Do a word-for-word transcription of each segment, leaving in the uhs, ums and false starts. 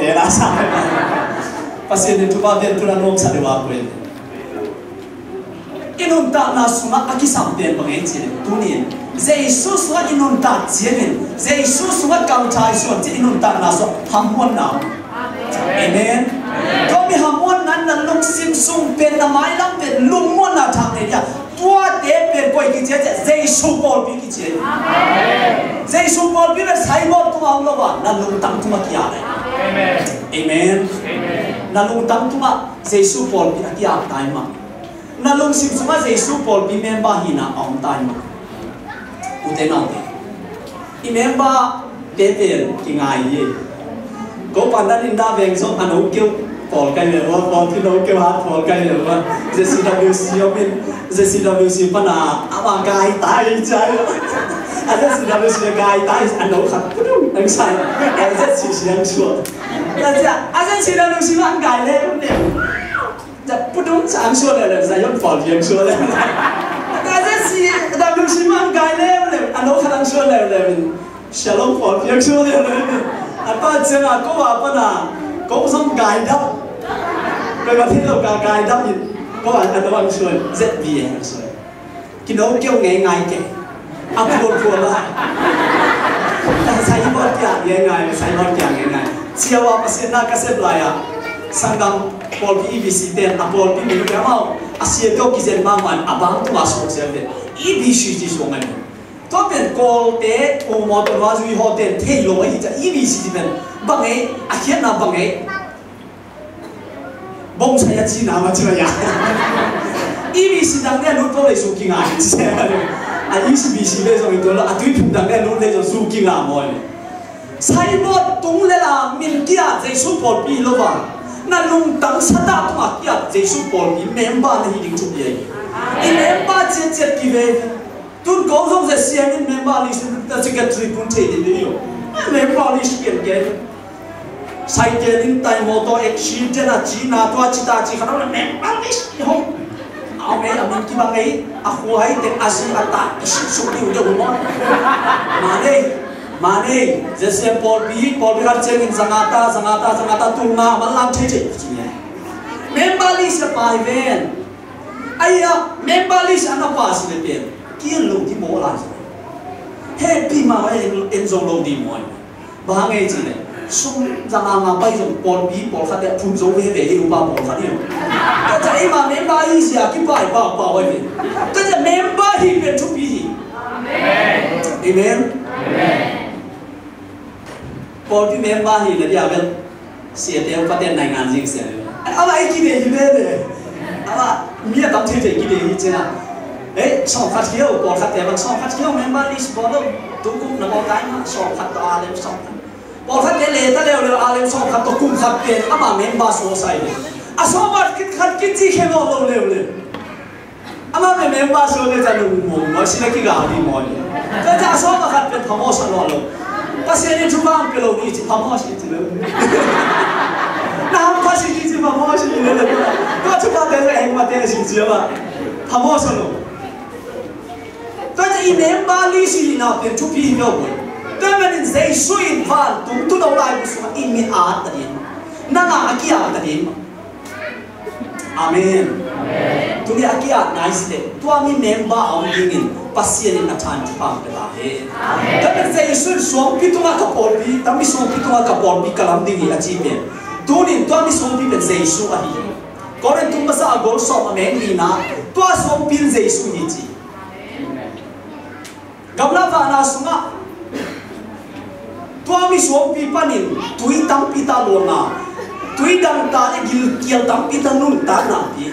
để ra sao pasien itu badan tu nanong sa dewa ko inun ta na suma aki sampen bangai chile tunin Jesus wa inun ta chien Jesus wa kam chai so inun ta na so hamon na amen to mi hamon nan nan luk sim sung pen na mai lam pen lung mon na thang ne ya tua de pen koi ki che Jesus bol bi ki che amen Jesus bol bi be sai bol tu ang lo wa nan lung tam tu ma ki ya amen amen na lung tam tu ma Jesus bol bi ki ya tai ma na lung sim suma Jesus bol bi member hina ong tai ma u te na te I member de pen ki ngai ye có bạn đã đi đa về xong anh nấu kêu bỏ cái này qua bỏ thì nấu kêu hát bỏ cái này qua giờ xin đào biểu sĩ ở bên giờ xin đào biểu sĩ phần à à gai tai trái anh giờ xin đào biểu sĩ gai tai anh nấu khát anh sai anh giờ chỉ xin xuống giờ giờ anh giờ xin đào biểu sĩ anh gai lên nè giờ不懂讲说了了再用方言说了anh giờ xin đào biểu sĩ anh gai lên nè anh nấu khát anh说了了小龙方言说了了anh ta chơi à có bà bên à có xong gài đắp rồi mà thiên lộc cả gài đắp gì có bạn anh ta bằng xuôi rất bìa xuôi cái nó kêu nghe ngay kệ anh ta buồn buồn lại anh say bớt cả nghe ngay say bớt cả nghe ngay chiều à mà xem na cái xếp lại à sang đam Paul P B C ten à Paul P mình cái mau à xia câu cái gì mà mà à bang tu mà sống xem đấy E B C chỉ xuống anh tôi biết call để ông mua tôi nói gì họ để thay lỗi gì chứ E B C bên bằng ấy à hiện là bằng ấy bông sai chỉ nào mà chưa ya E B C đang nghe lúc tôi lấy số kinh ngạc chứ à E B C bây giờ tôi là à tôi cũng đang nghe lúc lấy số kinh ngạc mọi sai bớt tung lên là mình kia dây số bột bị lo vào na lung tăng sát đạo mà kia dây số bột bị member này định chụp vậy cái member chết chết kia về tuân cố không thể xem những member list ta chỉ cần truy cũng thấy được điều member list kiện kiện sai kiện những tay mô tô exchange là chỉ là toa chỉ ta chỉ khả năng là member list không ao mấy là mình kia bằng ấy à khu hay tên Asia ta cái sự sụp điều đâu mà mà đây mà đây giờ xem Paul B Paul B hát chơi những zangata zangata zangata tung mà mà làm thế chứ member list là bài ven ai à member list anh nó pass về tiền kia lùng thì bố lại happy mà em em dùng lâu đi mọi bà nghe gì này sung ra mà mà bây giờ bọn bí bọn phát đẹp phun dấu về để yêu ba bọn phát yêu cái chạy mà mấy ba ý gì à cái bài bảo bảo vậy cái chạy mấy ba thì biệt chút bí gì amen amen bọn bí mấy ba thì là gì à bên xịt em phát đẹp này ngàn riêng xịt à lại cái này gì đấy à mía tao thấy cái này gì chứ nào ấy song phát hiếu còn phát đẹp bằng song phát hiếu member list bỏ đâu tôi cũng là một cái mà song phát to lên song bỏ phát cái lệ ta leo leo lên song phát to cũng phát tiền à mà member số sai đấy à song phát cái phát cái gì khéo lâu leo leo à mà mấy member số này ta lùng mồm nói xin cái gạo đi mồi cái cha song phát cái thằng mò sang lo lâu bác sĩ này chụp bằng cái lâu đi chỉ thằng mò xin chứ nào bác sĩ đi chỉ thằng mò xin nữa có chụp bằng cái này anh mà tên gì chứ mà thằng mò sang lâu tôi chỉ ném ba lì xì nào tiền chụp phim đâu rồi tôi mà nên dây suy van tung tu đâu lại một số in miền Á ta đến na na kia ta đến amen tôi đi kia nice đấy tôi mình ném ba ông đi nhìn pasien na chan chupang cái là hết tôi nên dây suy xuống pi tôi mà cặp bồn pi tôi mình xuống pi tôi mà cặp bồn pi kalam đi gì achi bên tôi nên tôi mình xuống pi bên dây suy à hi có nên tôi mà sao gol shop mà mình đi na tôi xuống pi dây suy đi chi gamla vana sunga tua mi suam pi panin tui tam pi ta lo na tui dang ta le gil kial tam pi ta nun ta na pi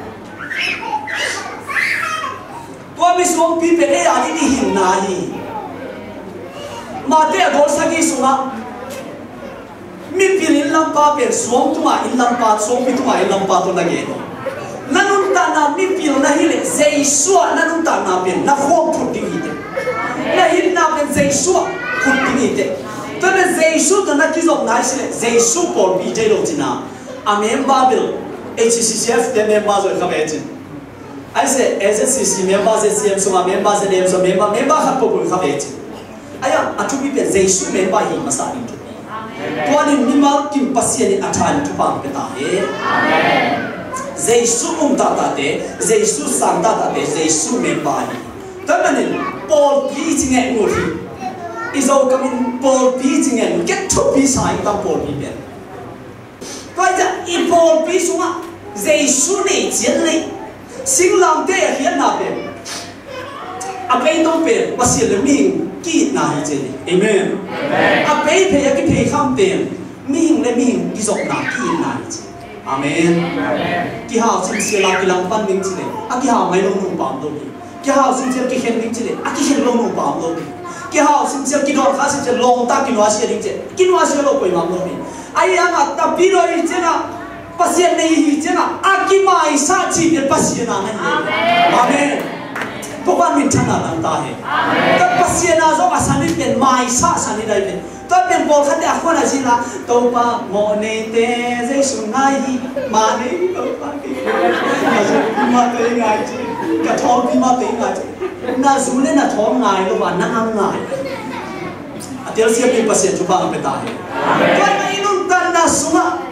tua mi suam pi pe e ani ni hin na hi ma te gol sagi sunga mi pilin lam pa pe suam tu ma in lam pa suam pi tu ma in lam pa to lagi no nanun ta na mi pil na hi le sei suwa nanun ta na pe na khom phut ding hi na hin na ben zai su khut ni te to ben zai su to na kizok na sile zai su por bi je lo tina amen babil H C C F de member zo ka be tin ai se S C C member ze C M so ma member ze dem so member member ha po ko ka be tin aya atu bi ben zai su member hi ma sa ni to Tuan ini minimal kim pasien ini acan cupang kita he. Yesus umtata te, Yesus santa te, Yesus membai. Tapi ni Paul preaching nguri. Izo kami Paul preaching nguri. Get to be sai kita Paul preaching. Tuan jadi i Paul preaching ah Yesus ni jadi singlang te hian nabe. Apa itu pen pasien leming kit na jadi. Amen. Apa itu ya kita ham pen ming leming kisok na kit na jadi. Amen. Kihau sinsia lagi lampan ning cile. Akihau mai long nung pam dobi. Kihau sinsia kihen ning cile. Akihen long nung pam dobi. Kihau sinsia kidor khas cile long ta kinwa sia ning cile. Kinwa sia lo koi mam dobi. Ayah mat tapi lo ijena pasien nei ijena. Akimai sa ci bil pasien na ngai. Amen. Tuhan minta nalang tahe. Tapi pasien azo asani pen mai sa asani dai pen. Tapi yang boleh kata aku nak sila, topa monete zesunai mana topa kita, mata ingat je, kathol pi mata ingat je, na zule na thol ngai lo ba na ang ngai, atel siap ni pasien cuba apa tahe. Kalau inun tanda semua,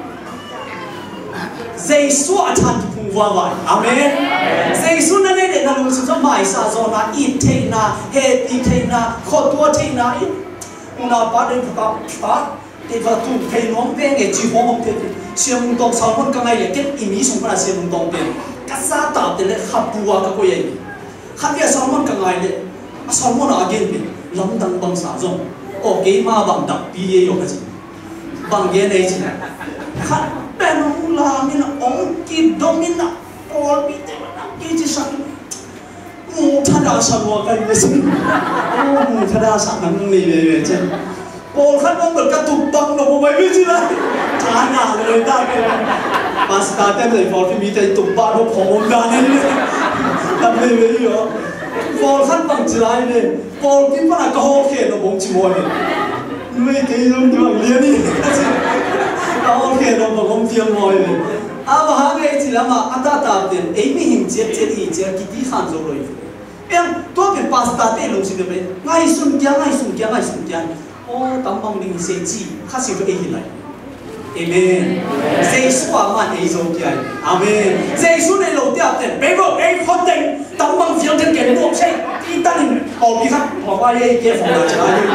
Yesus akan dibuat. Amen. Yesus nanti dia nak lucu sama Isa zona ite na, heti ite na, khotua ite na. Una pada kita kita kita tu kain nom pen ke jiwa nom pen siam dong salmon kangai leket ini semua siam dong pen kasata tele khapua ka koye khapia salmon kangai le salmon again pen lamdang bang sa zong o ke ma bang dak pi ye yo ka ji bang ge nei ji khat pen la min ong ki domina or bi te na ke ji sa mu thada sa lo ka ni sin mu thada sa nang ni be je Paul kan mong berkatu bang no mai bi ji la thana le da ke pas ta te le Paul mi te tu ba no phom da ni tam le be yo Paul kan bang ji lai ne Paul ki pa na ka ho ke no bong chi mo ni mai ke yong ji bang le ni ka ho ke no bong ti mo ni a ba ha ge ji la ma ata ta ten ei mi him je je i je ki ti khan zo loi em to ke pas ta te lo si de be ngai sun kya ngai sun kya ngai sun kya o tam bang ning se chi kha si to e hi lai amen Yesus aman ei zo kya amen Yesus ne lo tia te be go ei khot te tam bang fiang te ke mo che ti ta ni o bi kha ho wa ye ke fo la cha ni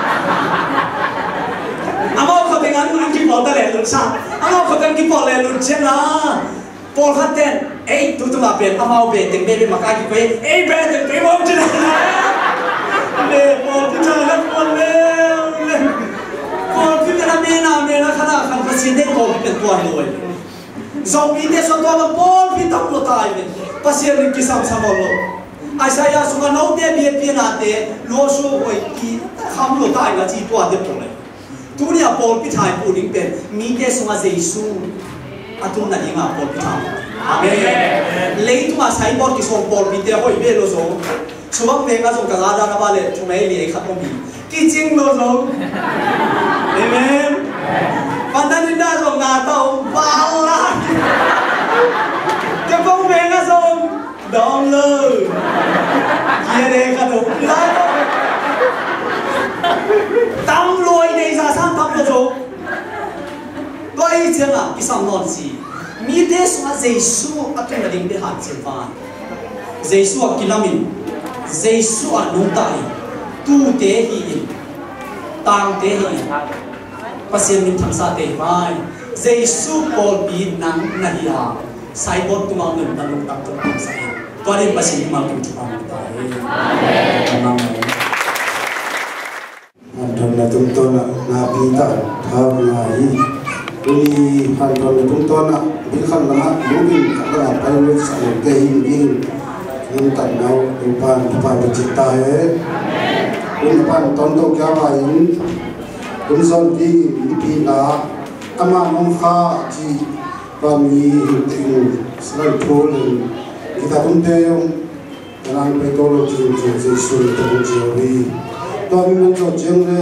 amao kho te ngan an ki po ta le lu sa amao kho te ki po le lu che na Paul khat ten ei tu tu ma pen amao be te be be ma ka ki ko ei be te be mo che na le Paul ti cha la Paul le Paul ki na me na me na khana khan pa sin de Paul ki pen tuan loi zong mi te so to ma Paul ki tam lo tai be pasien ki sam sam lo Isaiah sunga no te bi pi na te lo so oi ki kham lo tai ga chi tuan de Paul le tu ni a Paul pi thai pu ding pen mi te sunga Yesus atun na dinga Paul pi thai amen le tu ma sai bor ki so Paul pi te hoi be lo so chuang me ga so ka ga da na ba le thu mai li khat mo mi ki jing lo so amen pandan ni da so nga tao ba la ke bong me ga so dong lo ye de ka do la tam loi nei sa sam tam lo so loi chen a ki sam non si mi de so Yesu atun na ding de han chen van Yesu a kilamin Yesu a nung tai tu te hi tang te hi pasien min tham sa te mai Yesu Paul bi nang na hi ha sai bot tu ma ngun ta luk tak tu sai to ni pasien ma tu tu ma ta amen amen Anton na tumton na pita thau ngai uni hanton na tumton na bil khan lama lubin ka pa ru sa ke hin hin nun tan nau upan upan cita he amen upan ton to kya ba in un son ti pi na ama mong kha ji ba mi tin sai thol kita tum te yong nang pe to lo ji ji ji su to ji ri to mi mon cho jeng le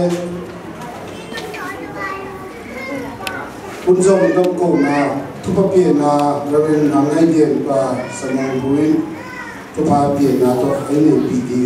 un zong dong ko na tu pa pi na ravin nang ngai dien pa samang buin tu pa pi na to ai ni pi di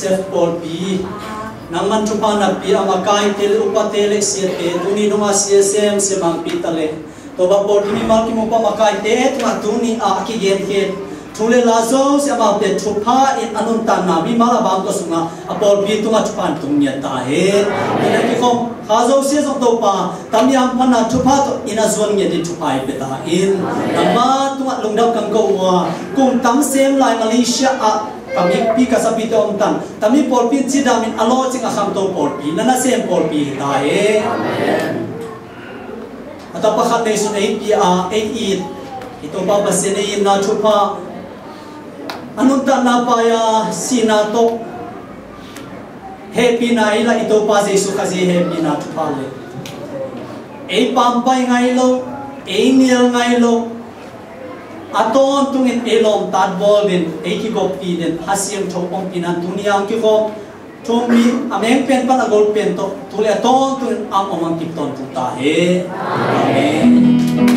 Joseph Paul P nang man chupa na pi amakai tel upatele siete tuni nunga C S M semang pitale to ba Paul kimi mal ki mo pa makai te tuma tuni a ki gen gen thule lazo se ama te chupa in anun tan na mi mala bang ko sunga a Paul P tunga chupan tumnya ta he ina ki khom khazo se zok to pa tamiam phana chupa to ina zon nge di chupai pe ta in amma tunga lungdam kang ko wa kum tam sem lai Malaysia a kami pi kasapi to omtan tami Paul P chidamin alo ching asam to Paul P nana sem Paul P ta he amen ata pakhat nei sun ei pi a ei it ito pa basenei na chupa anunta na pa ya sina to happy na ila ito pa Jesus kasi happy na chupa le ei pampay ngai lo ei niel ngai lo aton tungin elom tad bolin eki gopi den hasim thopong pinan tuniang ki ko thumi ameng pen pa agol pen to tule aton tun am omang kipton tuta he amen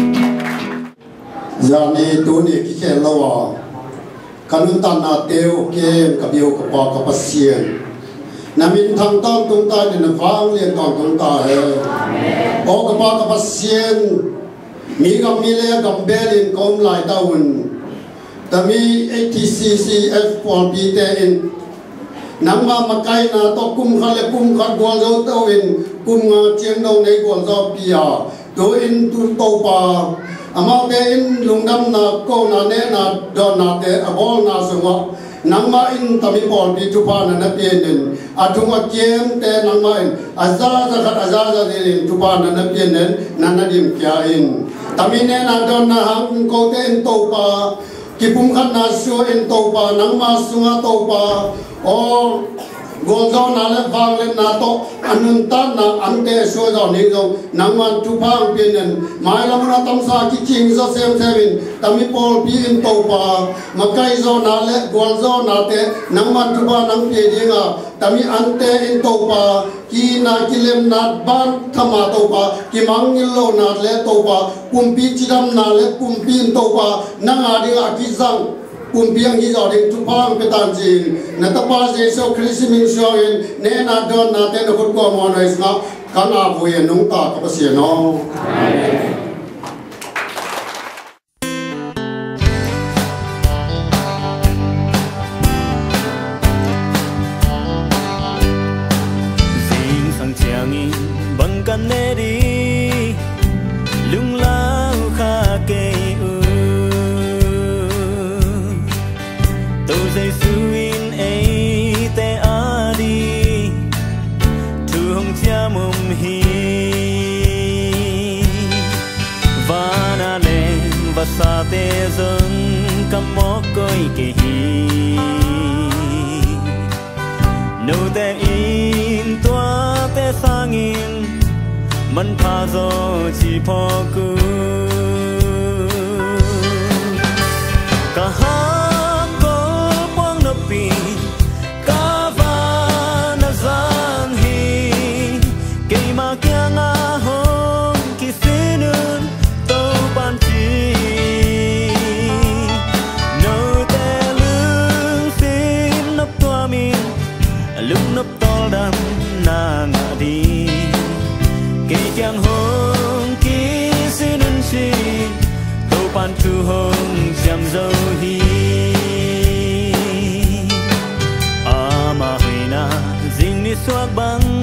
yani tuni ki ke lawa kanun tan na teu ke kabiu ka pa ka pasien namin thang tang tung ta den phang lien tang tung ta he amen o ka pa ka pasien mi gam mi le gam belin kom lai taun tami A T C C F Paul P te in nangma makai na to kum khale kum khat gol zo to in kum nga chiang dong nei gol zo pia do in tu to pa ama te in lungdam na ko na ne na do na te abol na sungwa nangma in tami Paul P tu pa na na pien in atunga kiem te nangma in azza za khat azza za din tu pa na na pien nen na na dim kya in tamine na don na hang ko te in to pa kipum khat na su in to pa nangma sunga to pa o gozo na le vang le na to anun ta na ante su do ni go nangman tu pa pien nen mai lam na tam sa ki ching zo sem seven tami Paul P in to pa makai zo na le gozo na te nangman tu pa nang pie dinga tami ante in to pa ki na kilem na ban thama to pa ki mangil lo na le to pa kumpi chidam na le kumpi in to pa nanga dinga ki zang kumpiang hi zo ding tu pang petan jin na ta pa Jesu Christ min so in ne na don na te no ko mo no is na kana bu ye nung ta ka pa si no amen sa te dâng cam mó coi kì hi nô te in tua te sang in man pha zo chi pho ku ka ham go pong no pi ka va na zan hi ke ma kya nga hong ki sinun to ban chi lúc nấp to đam na ngã đi cây giang hông kí xin ân si tô pan chu hông chăm dâu hi à mà huy na dinh đi xoác băng